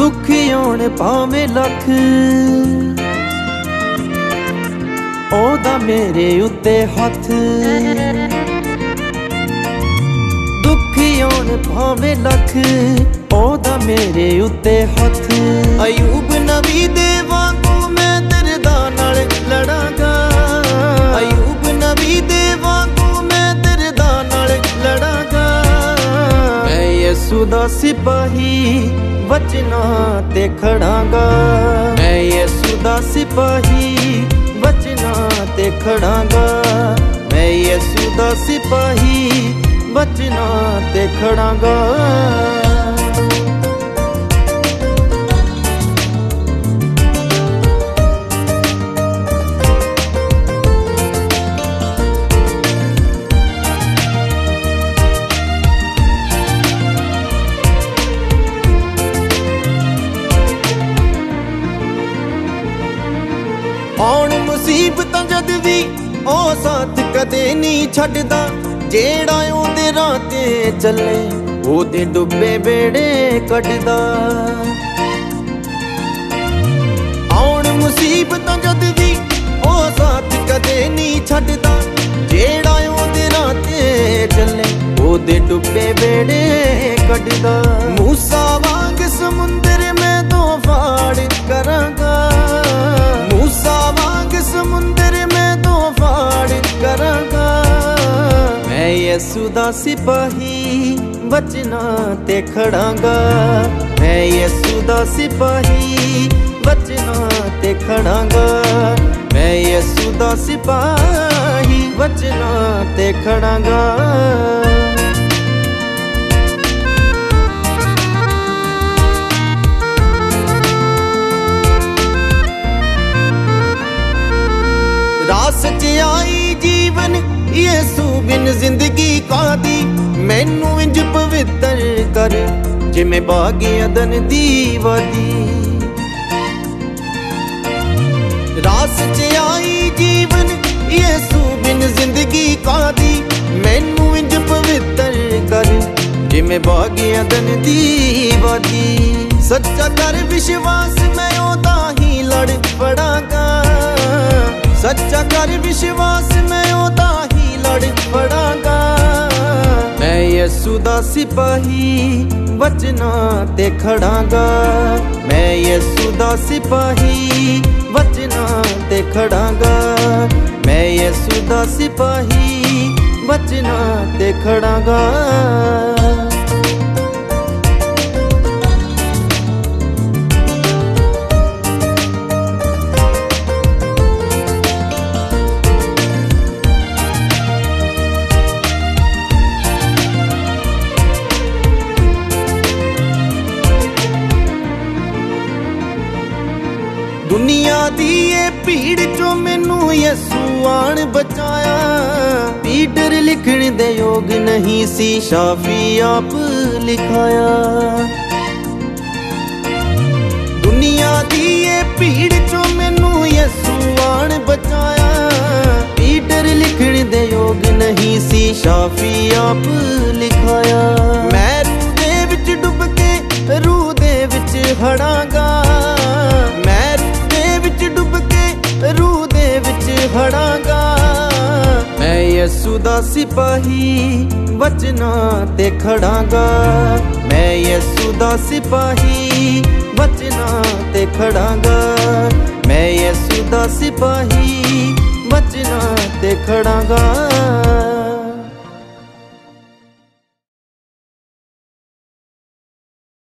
दुख आउण भावें लख, ओदा मेरे उत्ते हथ। दुख आउण भावें लख, ओदा मेरे उत्ते हथ। अयूब नबी दे वांगू मैं दर्दां नाल लड़ांगा, अयूब नबी दे वांगू मैं दर्दां नाल लड़ांगा। मैं यसू दा सिपाही वचना ते खड़ांगा, मैं यसू दा सिपाही वचना ते खड़ांगा। मैं यसू दा सिपाही वचना ते खड़ांगा। आउण मुसीबतां जद भी ओ साथ कदे नहीं छड्डदा, जेड़ा ओदे राह ते चले ओदे डुब्बे बेड़े कड्डदा। आउण मुसीबतां जद भी ओ साथ कदे नहीं छड्डदा, जेड़ा ओदे राह ते चले ओदे डुब्बे बेड़े कड्डदा। मूसा वांग समुंदर में दो फाड़ करांगा, मूसा वांग समुंदर में दो फाड़ करांगा। मैं यसू दा सिपाही वचना ते खड़ांगा, मैं यसू दा सिपाही वचना ते खड़ांगा। मैं यसू दा सिपाही वचना ते खड़ांगा। रास च आई जीवन यसू बिन जिंदगी कादी, मैनू इंज पवित्र कर जिमें बाग अदन दी वादी। रास च आई जीवन यसू बिन जिंदगी कादी, मैनू इंज पवित्र कर जिमें बाग अदन दी वादी। सच्चा कर विश्वास मैं ओदा ही लड़ पड़ांगा, सच्चा कर विश्वास मैं ओदा ही लड़ पड़ांगा। मैं यसू दा सिपाही वचना ते खड़ांगा, मैं यसू दा सिपाही वचना ते खड़ांगा। मैं यसू दा सिपाही वचना ते खड़ांगा। दुनिया दी ये भीड़ चो मैनू यसू आन बचाया, पीटर लिखण दे योग नहीं सी शाफी आप लिखाया। दुनिया दी ये भीड़ चो मैनू यसू आन बचाया, पीटर लिखण दे योग नहीं सी शाफी आप लिखाया। मैं रूह दे विच डुब के रूह दे विच हड़ांगा, मैं डुब के रूह दे विच हड़ांगा। मैं यसू दा सिपाही वचना ते खड़ांगा, मैं यसू दा सिपाही वचना ते खड़ांगा। मैं यसू दा सिपाही वचना ते खड़ांगा।